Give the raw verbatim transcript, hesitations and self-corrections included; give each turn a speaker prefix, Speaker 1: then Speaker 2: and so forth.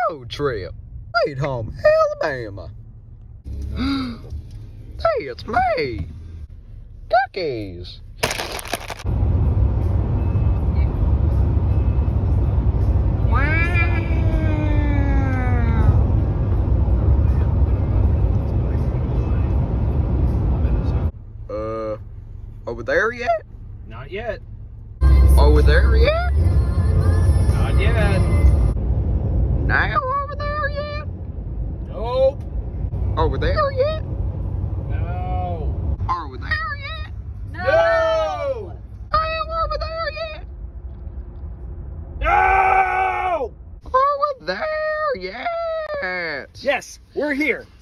Speaker 1: road trip. Sweet home Alabama. Hey, it's me. Cookies. Uh, are we there yet?
Speaker 2: Not yet.
Speaker 1: Are we there yet?
Speaker 2: Not yet.
Speaker 1: Now are we there yet?
Speaker 2: Nope.
Speaker 1: Are we there yet?
Speaker 2: No.
Speaker 1: Are we there yet?
Speaker 2: No.
Speaker 1: Now are we there yet?
Speaker 2: No.
Speaker 1: Are we there yet?
Speaker 2: Yes, we're here.